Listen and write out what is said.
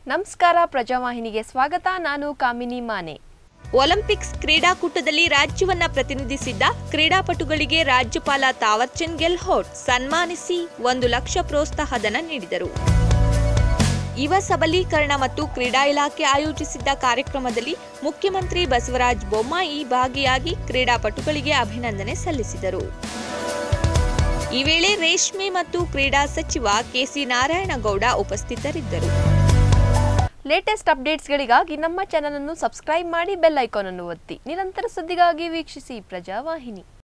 ನಮಸ್ಕಾರ ಪ್ರಜಾವಾಹಿನಿಗೆ ಸ್ವಾಗತ. ನಾನು ಕಾಮಿನಿ ಮಾನೆ. ಒಲಿಂಪಿಕ್ಸ್ ಕ್ರೀಡಾಕೂಟದಲ್ಲಿ ರಾಜ್ಯವನ್ನ ಪ್ರತಿನಿಧಿಸಿದ್ದ ಕ್ರೀಡಾಪಟುಗಳಿಗೆ ರಾಜ್ಯಪಾಲ ತಾವರ್ ಚಂದ್ ಗೆಹ್ಲೋಟ್ ಸನ್ಮಾನಿಸಿ 1 ಲಕ್ಷ ಪ್ರೋತ್ಸಾಹ ಧನ ನೀಡಿದರು. ಯುವ ಸಬಲೀಕರಣ ಮತ್ತು ಕ್ರೀಡಾ ಇಲಾಖೆ ಆಯೋಜಿಸಿದ್ದ ಕಾರ್ಯಕ್ರಮದಲ್ಲಿ ಮುಖ್ಯಮಂತ್ರಿ ಬಸವರಾಜ ಬೊಮ್ಮಾಯಿ ಭಾಗಿಯಾಗಿ ಕ್ರೀಡಾಪಟುಗಳಿಗೆ ಅಭಿನಂದನೆ ಸಲ್ಲಿಸಿದರು. ಈ ವೇಳೆ ರೇಷ್ಮೆ ಮತ್ತು ಕ್ರೀಡಾ ಸಚಿವ ಕೆಸಿ ನಾರಾಯಣಗೌಡ ಉಪಸ್ಥಿತರಿದ್ದರು. ಲೇಟೆಸ್ಟ್ ಅಪ್ಡೇಟ್ಸ್ಗಳಿಗಾಗಿ ನಮ್ಮ ಚಾನೆಲ್ ಅನ್ನು ಸಬ್ಸ್ಕ್ರೈಬ್ ಮಾಡಿ, ಬೆಲ್ ಐಕಾನ್ ಅನ್ನು ಒತ್ತಿ. ನಿರಂತರ ಸುದ್ದಿಗಾಗಿ ವೀಕ್ಷಿಸಿ ಪ್ರಜಾವಾಹಿನಿ.